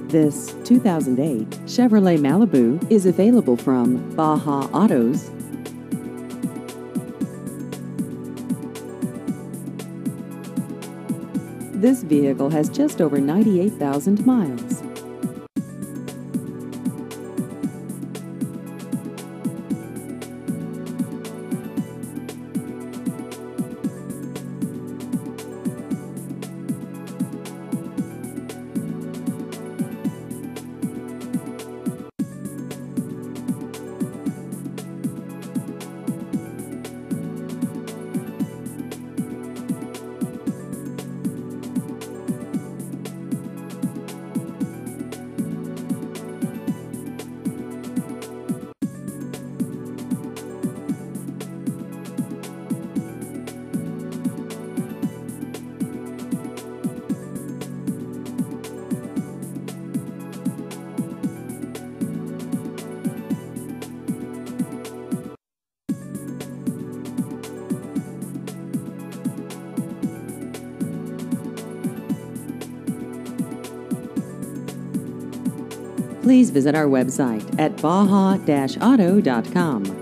This 2008 Chevrolet Malibu is available from Baja Autos. This vehicle has just over 98,000 miles. Please visit our website at baja-auto.com.